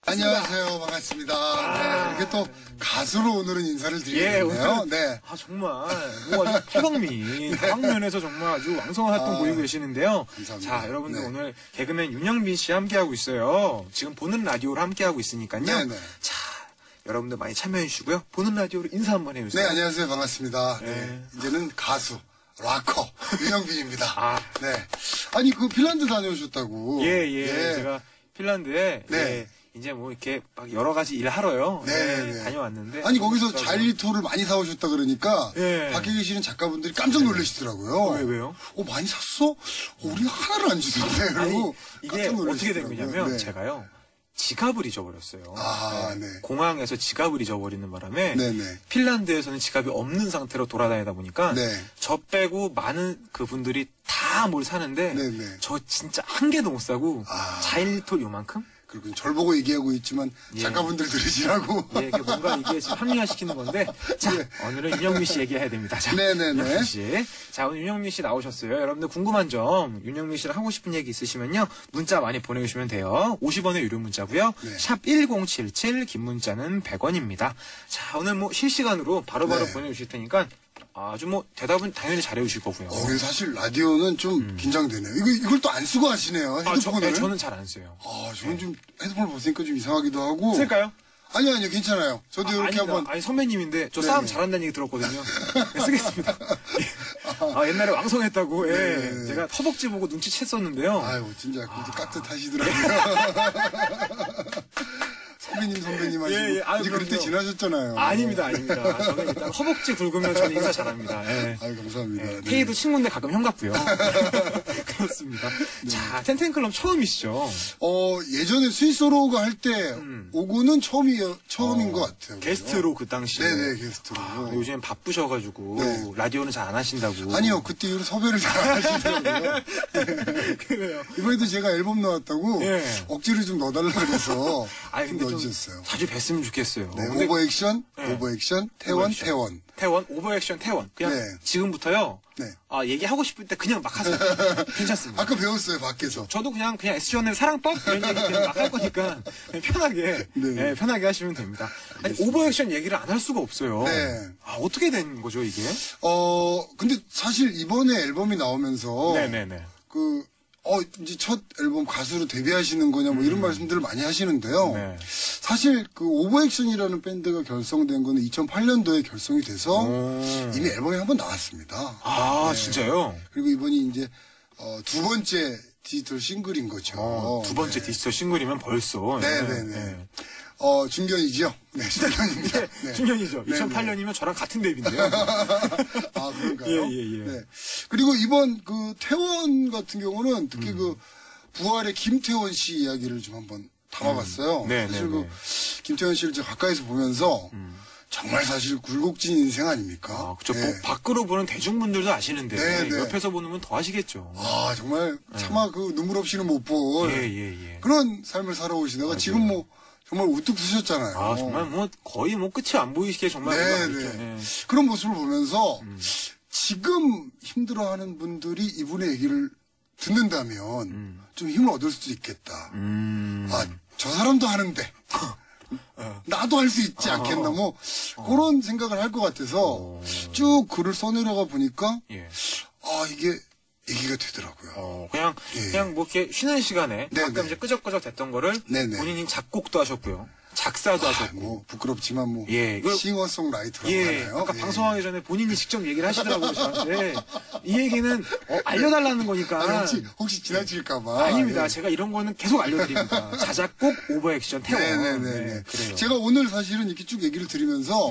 안녕하세요. 반갑습니다. 네, 이렇게 또 가수로 오늘은 인사를 드리겠네요. 네. 정말 뭐 아주 태광민 다방면에서 정말 아주 왕성한 활동 보이고 계시는데요. 감사합니다. 자, 여러분들 네. 오늘 개그맨 윤영빈 씨 함께하고 있어요. 지금 보는 라디오로 함께하고 있으니까요. 네네. 자, 여러분들 많이 참여해 주시고요. 보는 라디오로 인사 한번 해주세요. 네, 안녕하세요. 반갑습니다. 네. 이제는 가수, 락커, 윤영빈입니다. 네. 아니, 그 핀란드 다녀오셨다고. 예. 제가 핀란드에 네. 이제 뭐 이렇게 막 여러 가지 일 하러요. 네. 다녀왔는데. 아니, 거기서 자일리토를 많이 사오셨다 그러니까 예. 밖에 계시는 작가분들이 깜짝 놀라시더라고요. 왜요? 많이 샀어? 우리가 하나를 안 주던데. 그리고 이게 깜짝 어떻게 된 놀라시더라고요. 거냐면 네. 제가요. 지갑을 잊어버렸어요. 네. 공항에서 지갑을 잊어버리는 바람에 네네. 핀란드에서는 지갑이 없는 상태로 돌아다니다 보니까 네. 저 빼고 많은 그분들이 다 뭘 사는데 네네. 저 진짜 한 개도 못 사고 자일리톨 요만큼? 그리고 절 보고 얘기하고 있지만 작가분들 들으시라고. 예, 이게 뭔가 이게 지금 합리화시키는 건데 자, 오늘은 윤영민 씨 얘기해야 됩니다. 자, 네네네. 윤영민 씨. 자, 오늘 윤영민 씨 나오셨어요. 여러분들 궁금한 점, 윤영민 씨랑 하고 싶은 얘기 있으시면요. 문자 많이 보내주시면 돼요. 50원의 유료 문자고요. 네. 샵 1077, 긴 문자는 100원입니다. 자, 오늘 뭐 실시간으로 바로바로 네. 보내주실 테니까 아주 뭐 대답은 당연히 잘해주실 거고요. 사실 라디오는 좀 긴장되네요. 이걸 또 안 쓰고 하시네요. 헤드폰을. 저는 잘 안 써요. 저는 좀 헤드폰을 벗으니까 좀 이상하기도 하고. 쓸까요? 아니요, 괜찮아요. 저도 이렇게 아닙니다. 한번. 아니, 선배님인데, 저 네네. 싸움 잘한다는 얘기 들었거든요. 네, 쓰겠습니다. 옛날에 왕성했다고, 네. 제가 허벅지 보고 눈치챘었는데요. 아유, 진짜 그렇게 깍듯하시더라고요. 선배님 하시고. 이제 그럴 때 지나셨잖아요. 아닙니다. 저는 일단 허벅지 굵으면 저는 인사 잘합니다. 아유, 감사합니다. 네. 테이도 친구인데 가끔 형 같고요. 그렇습니다. 자, 텐텐클럽 처음이시죠? 예전에 스위스로가 할 때 오고는 처음인 것 같아요. 게스트로 그 당시에. 네네, 게스트로. 요즘 바쁘셔가지고, 네. 라디오는 잘 안 하신다고. 아니요, 그때 이후로 섭외를 잘 안 하시더라고요. 그래요. 이번에도 제가 앨범 나왔다고 예. 억지로 좀 넣어달라 그래서 근데 좀 넣어주셨어요. 자주 뵀으면 좋겠어요. 네, 근데 오버액션, 태원. 태원, 오버액션 태원. 그냥 네. 지금부터요. 네. 얘기하고 싶을 때 그냥 막 하세요. 괜찮습니다. 아까 배웠어요, 밖에서. 저도 그냥 SG원의 사랑법 이런 얘기 그냥 막 할 거니까 그냥 편하게 네. 편하게 하시면 됩니다. 아니 오버액션 얘기를 안 할 수가 없어요. 네. 어떻게 된 거죠 이게? 근데 사실 이번에 앨범이 나오면서 네네네. 이제 첫 앨범 가수로 데뷔하시는 거냐 뭐 이런 말씀들을 많이 하시는데요. 네. 사실 그 오버액션이라는 밴드가 결성된 거는 2008년도에 결성이 돼서 이미 앨범이 한 번 나왔습니다. 네. 진짜요? 그리고 이번이 이제 두 번째 디지털 싱글인 거죠. 두 번째 디지털 싱글이면 벌써. 네네네. 중견이죠. 네, 중견입니다. 네. 중년이죠. 네, 2008년이면 저랑 같은 데뷔인데요. 그런가요? 예. 네. 그리고 이번 그 태원 같은 경우는 특히 그 부활의 김태원 씨 이야기를 좀 한번 담아봤어요. 네, 사실 네. 김태원 씨를 제가 가까이서 보면서 정말 사실 굴곡진 인생 아닙니까? 그쵸. 네. 밖으로 보는 대중분들도 아시는데 네. 옆에서 보는 분 더 아시겠죠. 정말 차마 그 눈물 없이는 못 볼 예. 그런 삶을 살아오시다가 지금 뭐 정말 우뚝 서셨잖아요. 정말 뭐 거의 뭐 끝이 안 보이시게 정말 네. 그런 모습을 보면서 지금 힘들어하는 분들이 이분의 얘기를 듣는다면 좀 힘을 얻을 수도 있겠다. 저 사람도 하는데 나도 할 수 있지 않겠나 뭐 그런 생각을 할 것 같아서 쭉 글을 써내려가 보니까 이게 얘기가 되더라고요. 그냥 뭐 이렇게 쉬는 시간에 가끔 이제 끄적끄적 됐던 거를 본인이 작곡도 하셨고요. 작사도 하셨고. 뭐 부끄럽지만 뭐 이걸 싱어송라이터라고 하나요? 아까 방송하기 전에 본인이 직접 얘기를 하시더라고요. 저한테. 이 얘기는 알려달라는 거니까. 혹시 지나칠까봐. 아닙니다. 제가 이런 거는 계속 알려드립니다. 자작곡, 오버액션, 태원. 네네네. 그래요. 제가 오늘 사실은 이렇게 쭉 얘기를 드리면서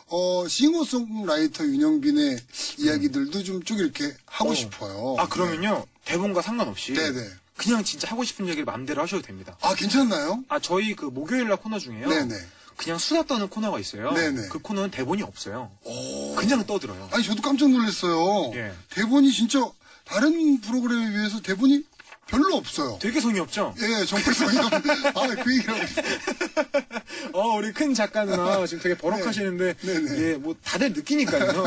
싱어송라이터 윤영빈의 이야기들도 좀 쭉 이렇게 하고 싶어요. 그러면요. 대본과 상관없이. 네네. 그냥 진짜 하고 싶은 얘기를 마음대로 하셔도 됩니다. 괜찮나요? 저희 그 목요일날 코너 중에요. 네네. 그냥 수다 떠는 코너가 있어요. 네네. 그 코너는 대본이 없어요. 그냥 떠들어요. 저도 깜짝 놀랐어요. 예. 대본이 진짜 다른 프로그램에 비해서 대본이 별로 없어요. 되게 성의 없죠? 예, 정말 성의 없 그 얘기를 하고 있어요. 우리 큰 작가 누나 지금 되게 버럭하시는데, 네네. 뭐 다들 느끼니까요.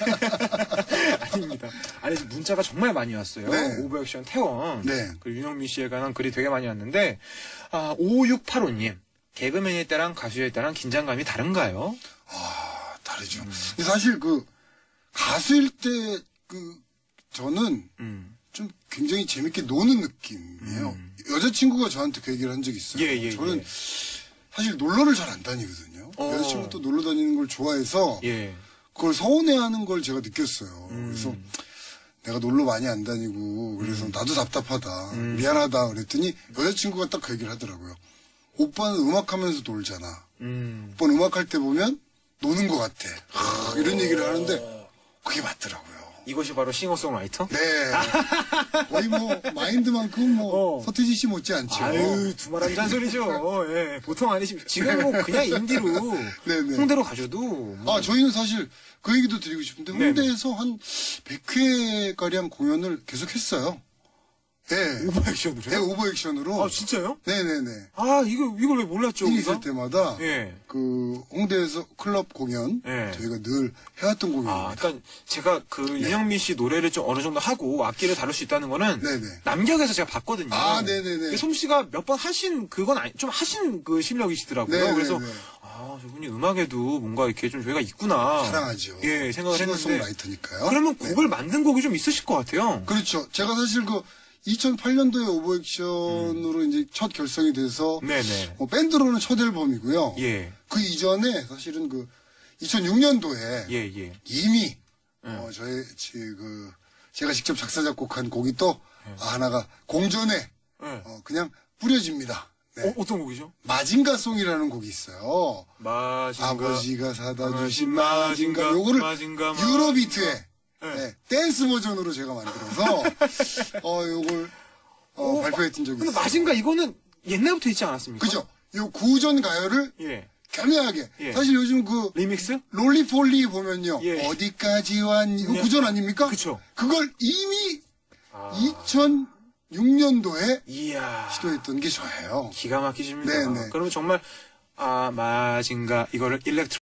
아닙니다. 지금 문자가 정말 많이 왔어요. 네. 오버액션 태원. 네. 그리고 윤영민 씨에 관한 글이 되게 많이 왔는데, 5685님. 개그맨일 때랑 가수일 때랑 긴장감이 다른가요? 아, 다르죠. 근데 사실 가수일 때 저는 좀 굉장히 재밌게 노는 느낌이에요. 여자친구가 저한테 그 얘기를 한 적이 있어요. 예, 예, 저는 예. 사실 놀러를 잘 안 다니거든요. 여자친구도 놀러 다니는 걸 좋아해서 예. 그걸 서운해하는 걸 제가 느꼈어요. 그래서 내가 놀러 많이 안 다니고 그래서 나도 답답하다. 미안하다 그랬더니 여자친구가 딱 그 얘기를 하더라고요. 오빠는 음악하면서 놀잖아. 오빠는 음악할 때 보면 노는 것 같아. 이런 얘기를 하는데 그게 맞더라고요. 이것이 바로 싱어송라이터? 네. 거의 마인드만큼 서태지 씨 못지 않죠. 아유, 두말하기 잔소리죠. 예, 보통 아니시. 지금 그냥 인디로 네네. 홍대로 가셔도. 저희는 사실 그 얘기도 드리고 싶은데 네네. 홍대에서 한 100회가량 공연을 계속 했어요. 네. 오버액션으로요? 네, 오버액션으로. 아, 진짜요? 네네네. 아, 이걸 왜 몰랐죠? 일 우리가? 있을 때마다 예. 홍대에서 클럽 공연 예. 저희가 늘 해왔던 공연입니다. 아, 그러니까 제가 윤영미 씨 노래를 좀 어느 정도 하고 악기를 다룰 수 있다는 거는 네네. 남경에서 제가 봤거든요. 아, 네네네. 솜씨가 몇 번 하신 그건 좀 하신 그 실력이시더라고요. 네네네. 그래서 저분이 음악에도 뭔가 이렇게 좀 저희가 있구나. 사랑하죠. 예, 생각을 했는데. 싱어송라이터니까요. 그러면 곡을 만든 곡이 좀 있으실 것 같아요. 그렇죠. 제가 사실 2008년도에 오버액션으로 이제 첫 결성이 돼서 네네. 밴드로는 첫 앨범이고요. 예. 그 이전에 사실은 2006년도에 예. 이미 제가 직접 작사 작곡한 곡이 또 하나가 공전에 그냥 뿌려집니다. 네. 어떤 곡이죠? 마징가송이라는 곡이 있어요. 마징가. 아버지가 사다 주신 마징가. 요거를 마징가. 유로비트에 댄스 버전으로 제가 만들어서 요걸 발표했던 적이 근데 있어요. 마징가 이거는 옛날부터 있지 않았습니까? 그죠? 요 구전 가요를 예. 겸해하게. 예. 사실 요즘 리믹스? 롤리폴리 보면요. 예. 어디까지 왔니? 이거 구전 아닙니까? 그쵸. 그걸 이미 2006년도에 이야. 시도했던 게 저예요. 기가 막히십니다. 네네. 그러면 정말 마징가 이거를 일렉트로